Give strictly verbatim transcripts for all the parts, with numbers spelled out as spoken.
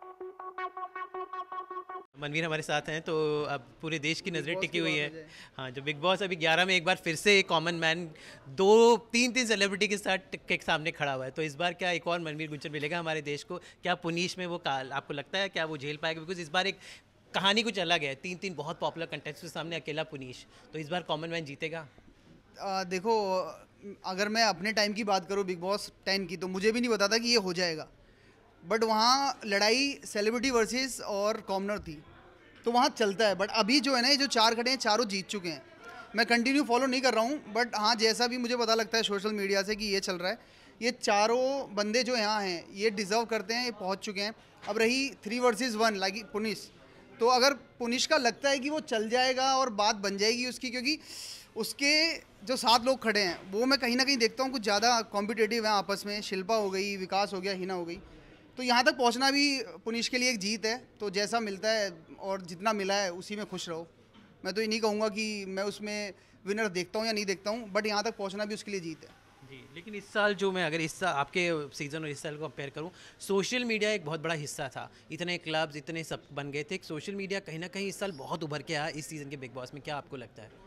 मनवीर हमारे साथ हैं, तो अब पूरे देश की नज़रें टिकी हुई है। हाँ, जो बिग बॉस अभी ग्यारह में एक बार फिर से एक कॉमन मैन दो तीन तीन सेलिब्रिटी के साथ के सामने खड़ा हुआ है, तो इस बार क्या एक और मनवीर गुर्जर मिलेगा हमारे देश को? क्या पुनीश में वो काल आपको लगता है क्या वो झेल पाएगा? बिकॉज इस बार एक कहानी कुछ अलग है, तीन तीन बहुत पॉपुलर कंटेस्टेंट के सामने अकेला पुनीश, तो इस बार कॉमन मैन जीतेगा? आ, देखो, अगर मैं अपने टाइम की बात करूँ बिग बॉस टेन की, तो मुझे भी नहीं पता था कि ये हो जाएगा। बट वहाँ लड़ाई सेलिब्रिटी वर्सेस और कॉमनर थी, तो वहाँ चलता है। बट अभी जो है ना, ये जो चार खड़े हैं चारों जीत चुके हैं। मैं कंटिन्यू फॉलो नहीं कर रहा हूँ, बट हाँ, जैसा भी मुझे पता लगता है सोशल मीडिया से कि ये चल रहा है, ये चारों बंदे जो यहाँ हैं ये डिज़र्व करते हैं, ये पहुँच चुके हैं। अब रही three versus one like punish, तो अगर पुनिश का लगता है कि वो चल जाएगा और बात बन जाएगी उसकी, क्योंकि उसके जो सात लोग खड़े हैं वो मैं कहीं ना कहीं देखता हूँ कुछ ज़्यादा कॉम्पिटेटिव हैं आपस में। शिल्पा हो गई, विकास हो गया, हिना हो गई, तो यहाँ तक पहुँचना भी पुनिश के लिए एक जीत है। तो जैसा मिलता है और जितना मिला है उसी में खुश रहो। मैं तो ये नहीं कहूँगा कि मैं उसमें विनर देखता हूँ या नहीं देखता हूँ, बट यहाँ तक पहुँचना भी उसके लिए जीत है। जी, लेकिन इस साल जो मैं अगर इस साल आपके सीज़न और इस साल को कंपेयर करूं, सोशल मीडिया एक बहुत बड़ा हिस्सा था। इतने क्लब्स, इतने सब बन गए थे, सोशल मीडिया कहीं ना कहीं इस साल बहुत उभर के आया इस सीज़न के बिग बॉस में। क्या आपको लगता है?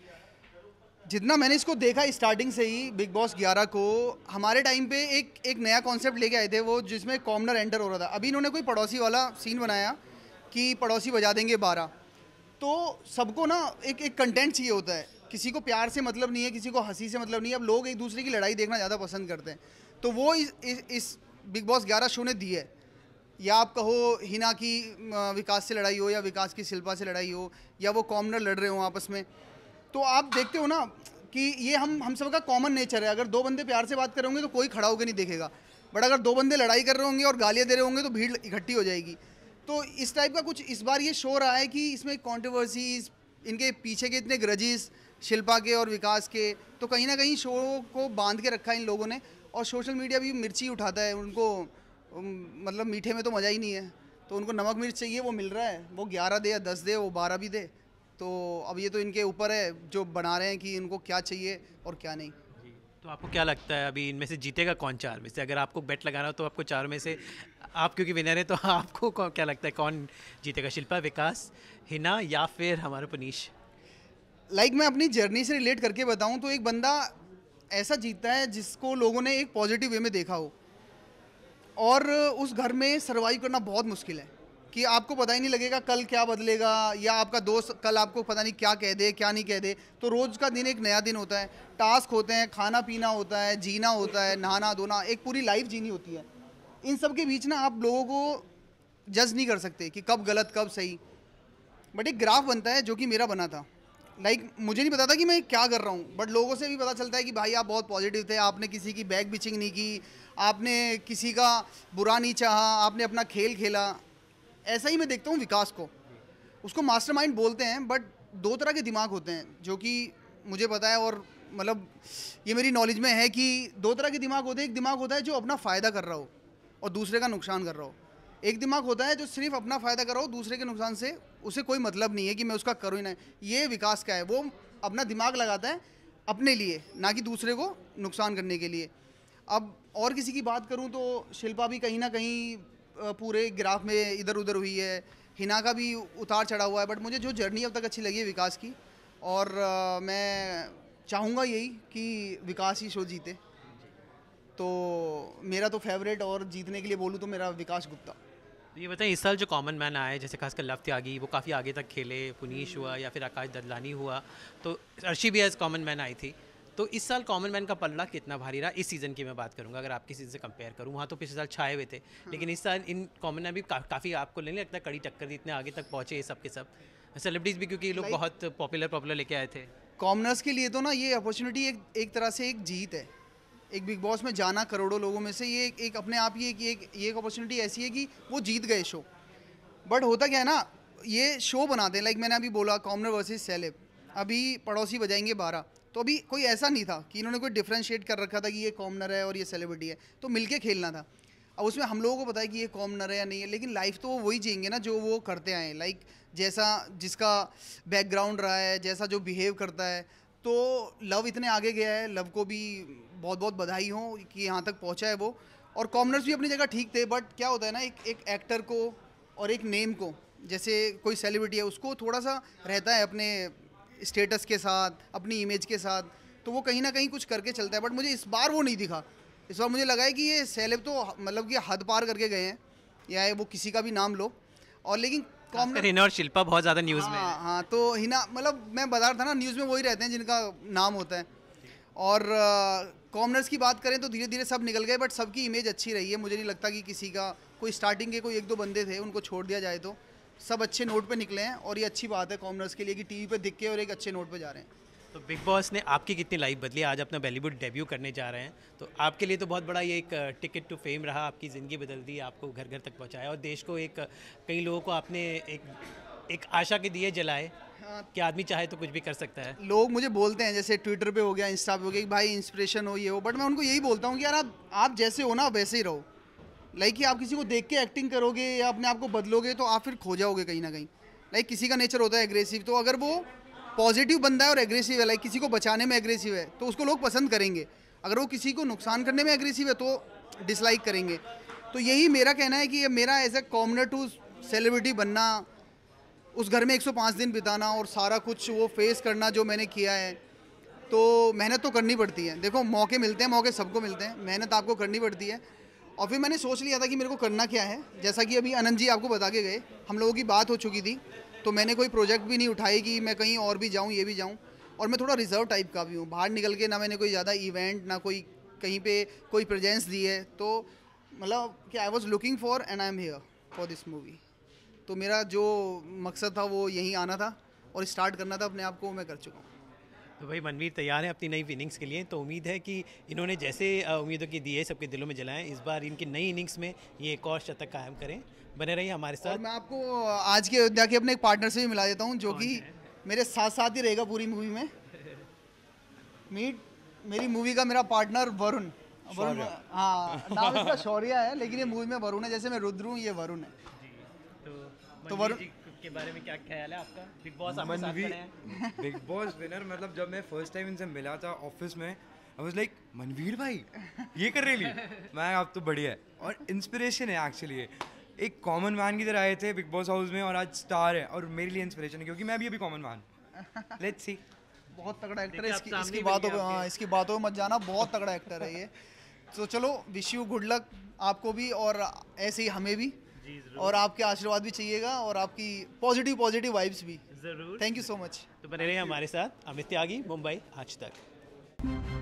जितना मैंने इसको देखा स्टार्टिंग से ही बिग बॉस ग्यारह को, हमारे टाइम पे एक एक नया कॉन्सेप्ट लेके आए थे वो, जिसमें कॉमनर एंटर हो रहा था। अभी इन्होंने कोई पड़ोसी वाला सीन बनाया कि पड़ोसी बजा देंगे बारह, तो सबको ना एक एक कंटेंट चाहिए होता है। किसी को प्यार से मतलब नहीं है, किसी को हंसी से मतलब नहीं है। अब लोग एक दूसरे की लड़ाई देखना ज़्यादा पसंद करते हैं, तो वो इस इस, इस बिग बॉस ग्यारह शो ने दी है। या आप कहो हिना की अ, विकास से लड़ाई हो, या विकास की शिल्पा से लड़ाई हो, या वो कॉमनर लड़ रहे हो आपस में, तो आप देखते हो ना कि ये हम हम सब का कॉमन नेचर है। अगर दो बंदे प्यार से बात कर रहे होंगे तो कोई खड़ा होकर नहीं देखेगा, बट अगर दो बंदे लड़ाई कर रहे होंगे और गालियाँ दे रहे होंगे तो भीड़ इकट्ठी हो जाएगी। तो इस टाइप का कुछ इस बार ये शो रहा है कि इसमें कॉन्ट्रोवर्सीज, इनके पीछे के इतने ग्रजेस शिल्पा के और विकास के, तो कहीं ना कहीं शो को बांध के रखा है इन लोगों ने। और सोशल मीडिया भी मिर्ची उठाता है उनको, उम, मतलब मीठे में तो मज़ा ही नहीं है, तो उनको नमक मिर्च चाहिए, वो मिल रहा है। वो ग्यारह दे या दस दे, वो बारह भी दे, तो अब ये तो इनके ऊपर है जो बना रहे हैं कि इनको क्या चाहिए और क्या नहीं। जी, तो आपको क्या लगता है अभी इनमें से जीतेगा कौन चार में से? अगर आपको बेट लगाना हो तो आपको चार में से, आप क्योंकि विनर है तो आपको कौन- क्या लगता है कौन जीतेगा? शिल्पा, विकास, हिना या फिर हमारा पुनीश? लाइक like, मैं अपनी जर्नी से रिलेट करके बताऊं तो एक बंदा ऐसा जीतता है जिसको लोगों ने एक पॉजिटिव वे में देखा हो, और उस घर में सर्वाइव करना बहुत मुश्किल है कि आपको पता ही नहीं लगेगा कल क्या बदलेगा, या आपका दोस्त कल आपको पता नहीं क्या कह दे क्या नहीं कह दे। तो रोज़ का दिन एक नया दिन होता है, टास्क होते हैं, खाना पीना होता है, जीना होता है, नहाना धोना, एक पूरी लाइफ जीनी होती है। इन सब के बीच ना आप लोगों को जज नहीं कर सकते कि कब गलत कब सही, बट एक ग्राफ बनता है जो कि मेरा बना था। लाइक like, मुझे नहीं पता था कि मैं क्या कर रहा हूँ, बट लोगों से भी पता चलता है कि भाई आप बहुत पॉजिटिव थे, आपने किसी की बैक बिचिंग नहीं की, आपने किसी का बुरा नहीं चाहा, आपने अपना खेल खेला। ऐसा ही मैं देखता हूँ विकास को। उसको मास्टरमाइंड बोलते हैं, बट दो तरह के दिमाग होते हैं जो कि मुझे पता है, और मतलब ये मेरी नॉलेज में है कि दो तरह के दिमाग होते हैं। एक दिमाग होता है जो अपना फ़ायदा कर रहा हो और दूसरे का नुकसान कर रहा हो। एक दिमाग होता है जो सिर्फ अपना फ़ायदा कर रहा हो, दूसरे के नुकसान से उसे कोई मतलब नहीं है कि मैं उसका करूँ ही नहीं। ये विकास का है, वो अपना दिमाग लगाता है अपने लिए, ना कि दूसरे को नुकसान करने के लिए। अब और किसी की बात करूं तो शिल्पा भी कहीं ना कहीं अ, पूरे ग्राफ में इधर उधर हुई है, हिना का भी उतार चढ़ा हुआ है, बट मुझे जो जर्नी अब तक अच्छी लगी है विकास की, और अ, मैं चाहूँगा यही कि विकास ही शो जीते। तो मेरा तो फेवरेट, और जीतने के लिए बोलूँ तो मेरा विकास गुप्ता। तो ये बताएं, इस साल जो कॉमन मैन आए, जैसे खासकर लव त्यागी, वो काफ़ी आगे तक खेले, पुनीश हुआ या फिर आकाश ददलानी हुआ, तो अर्शी भी एज कॉमन मैन आई थी, तो इस साल कॉमन मैन का पल्ला कितना भारी रहा? इस सीज़न की मैं बात करूंगा, अगर आपकी सीज़न से कंपेयर करूं, वहाँ तो पिछले साल छाए हुए थे, लेकिन इस साल इन कॉमन मैन भी का, काफ़ी आपको नहीं लगता कड़ी टक्कर दी, इतने आगे तक पहुँचे ये सब के सब सेलिब्रिटीज़ भी, क्योंकि ये लोग Like- बहुत पॉपुलर पॉपुलर लेके आए थे। कॉमनर्स के लिए तो ना ये अपॉर्चुनिटी एक एक तरह से एक जीत है। एक बिग बॉस में जाना करोड़ों लोगों में से, ये एक, एक अपने आप ही एक एक ये एक अपॉर्चुनिटी ऐसी है कि वो जीत गए शो। बट होता क्या है ना, ये शो बनाते हैं, लाइक मैंने अभी बोला कॉमनर वर्सेस सेलेब, अभी पड़ोसी बजाएंगे बारह, तो अभी कोई ऐसा नहीं था कि इन्होंने कोई डिफ्रेंशिएट कर रखा था कि ये कॉमनर है और ये सेलिब्रिटी है, तो मिलके खेलना था। अब उसमें हम लोगों को पता है कि ये कॉमनर है या नहीं है, लेकिन लाइफ तो वो वही जिएंगे ना जो वो करते आए, लाइक जैसा जिसका बैकग्राउंड रहा है, जैसा जो बिहेव करता है। तो लव इतने आगे गया है, लव को भी बहुत बहुत बधाई हो कि यहाँ तक पहुँचा है वो। और कॉमनर्स भी अपनी जगह ठीक थे, बट क्या होता है ना, एक एक एक्टर को और एक नेम को, जैसे कोई सेलिब्रिटी है उसको थोड़ा सा रहता है अपने स्टेटस के साथ, अपनी इमेज के साथ, तो वो कहीं ना कहीं कुछ करके चलता है। बट मुझे इस बार वो नहीं दिखा। इस बार मुझे लगा है कि ये सेलेब तो मतलब कि हद पार करके गए हैं, या वो किसी का भी नाम लो। और लेकिन खासकर हिना और शिल्पा बहुत ज़्यादा न्यूज़ में हाँ है। हाँ, तो हिना मतलब मैं बता रहा था ना, न्यूज़ में वही रहते हैं जिनका नाम होता है। और कॉमनर्स की बात करें तो धीरे धीरे सब निकल गए, बट सबकी इमेज अच्छी रही है। मुझे नहीं लगता कि किसी का कोई स्टार्टिंग के कोई एक दो बंदे थे उनको छोड़ दिया जाए, तो सब अच्छे नोट पे निकले हैं। और ये अच्छी बात है कॉमनर्स के लिए कि टीवी पे दिख के और एक अच्छे नोट पे जा रहे हैं। तो बिग बॉस ने आपकी कितनी लाइफ बदली? आज अपना बॉलीवुड डेब्यू करने जा रहे हैं, तो आपके लिए तो बहुत बड़ा ये एक टिकट टू फेम रहा, आपकी ज़िंदगी बदल दी, आपको घर घर तक पहुंचाया और देश को एक, कई लोगों को आपने एक एक आशा के दिए जलाए कि आदमी चाहे तो कुछ भी कर सकता है। लोग मुझे बोलते हैं, जैसे ट्विटर पे हो गया, इंस्टा पे हो गया, कि भाई इंस्पिरेशन हो, ये हो, बट मैं उनको यही बोलता हूँ कि यार आप आप जैसे हो ना वैसे ही रहो। लाइक कि आप किसी को देख के एक्टिंग करोगे या अपने आप को बदलोगे तो आप फिर खो जाओगे कहीं ना कहीं। लाइक किसी का नेचर होता है एग्रेसिव, तो अगर वो पॉजिटिव बंदा है और एग्रेसिव है, लाइक किसी को बचाने में एग्रेसिव है, तो उसको लोग पसंद करेंगे। अगर वो किसी को नुकसान करने में एग्रेसिव है तो डिसलाइक करेंगे। तो यही मेरा कहना है कि मेरा as a commoner to celebrity बनना, उस घर में एक सौ पाँच दिन बिताना और सारा कुछ वो फेस करना जो मैंने किया है, तो मेहनत तो करनी पड़ती है। देखो मौके मिलते हैं, मौके सबको मिलते हैं, मेहनत आपको करनी पड़ती है। और फिर मैंने सोच लिया था कि मेरे को करना क्या है। जैसा कि अभी अनंत जी आपको बता के गए, हम लोगों की बात हो चुकी थी, तो मैंने कोई प्रोजेक्ट भी नहीं उठाई कि मैं कहीं और भी जाऊँ, ये भी जाऊँ। और मैं थोड़ा रिजर्व टाइप का भी हूँ, बाहर निकल के ना मैंने कोई ज़्यादा इवेंट, ना कोई कहीं पे कोई प्रेजेंस दी है। तो मतलब कि I was looking for and I am here for this movie. तो मेरा जो मकसद था वो यहीं आना था और स्टार्ट करना था अपने आप को, मैं कर चुका हूँ। तो भाई मनवीर तैयार है अपनी नई इनिंग्स के लिए, तो उम्मीद है कि इन्होंने जैसे उम्मीदों की दी है सबके दिलों में जलाएं, इस बार इनकी नई इनिंग्स में ये एक और शतक कायम करें। बने रहिए हमारे और साथ। मैं आपको आज के अयोध्या के अपने एक पार्टनर से भी मिला देता हूँ, जो कौन कि है? मेरे साथ साथ ही रहेगा पूरी मूवी में। मीट मेरी मूवी का मेरा पार्टनर वरुण। वरुण, हाँ नाम इसका शौर्य है, लेकिन ये मूवी में वरुण है। जैसे मैं रुद्र हूँ, ये वरुण है। तो तो मनवीर वरुण जी के बारे में क्या ख्याल है आपका? बिग बॉस आपके साथ खड़े हैं। बिग बॉस विनर, मतलब जब मैं फर्स्ट टाइम इनसे मिला था ऑफिस में, आई वाज लाइक मनवीर भाई ये कर रही मैं आप तो बढ़िया है और इंस्पिरेशन है एक्चुअली। ये एक कॉमन मैन की तरह आए थे बिग बॉस हाउस में और आज स्टार है, और मेरे लिए इंस्पिरेशन है क्योंकि मैं भी अभी कॉमन मैन। Let's see. बहुत तगड़ा एक्टर है। देखिए, इसकी आप इसकी सामने बातों बन पे गए हाँ आपके। इसकी बातों में मत जाना, बहुत तगड़ा एक्टर है ये। तो चलो, विश यू गुड लक आपको भी, और ऐसे ही हमें भी। जी जरूर। और आपके आशीर्वाद भी चाहिएगा, और आपकी पॉजिटिव पॉजिटिव वाइब्स भी। जरूर। Thank you so much. तो बने रहिए हमारे साथ। अमित त्यागी, मुंबई आज तक।